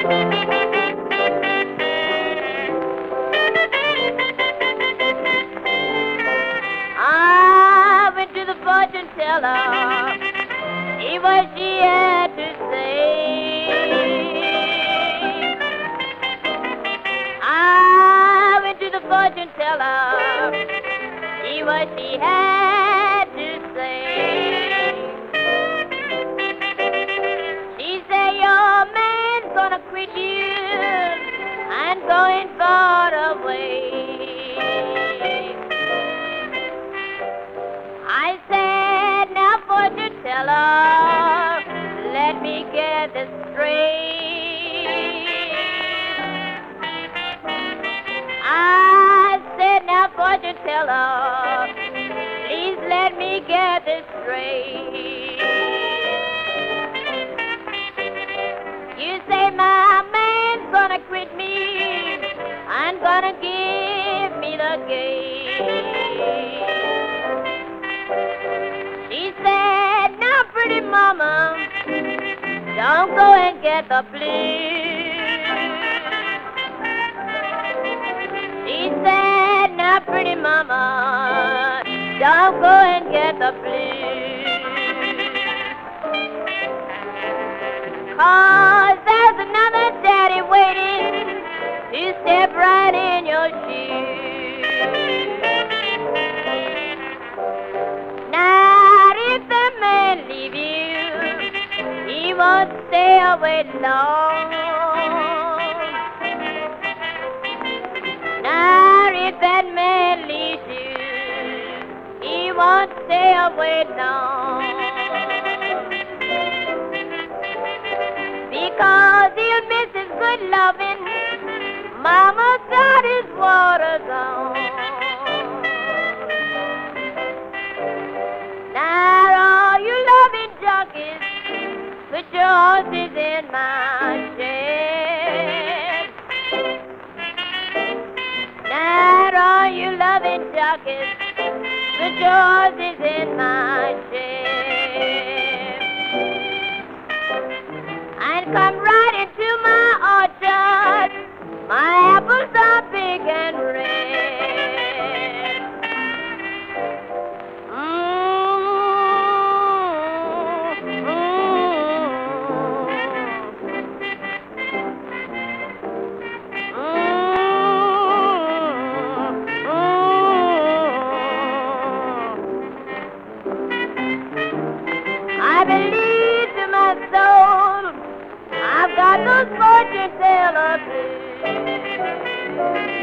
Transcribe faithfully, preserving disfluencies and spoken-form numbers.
I went to the fortune teller, see what she had to say. I went to the fortune teller, see what she had to say. She said, your man's gonna quit you and going far away. I said, now fortune teller, let me get this straight. I said, now fortune teller, please let me get this straight. You say my man's gonna quit me and gonna give me the gate. She said, now pretty mama, don't go and get the blues. She said, now pretty mama, don't go and get the blues. 'Cause there's another daddy waiting to step right in your shoes. Now if the man leave you, he won't stay away long. Now if that man leaves you, he won't stay away long. Because he'll miss his good loving, mama got his water gone. Now all you loving junkies, put your horses in my shed. Now all you loving junkies, put your horses in my shed. And come right into my orchard, my apples are big and red. Mm-hmm. I believe to my soul, I've got those fortune teller blues.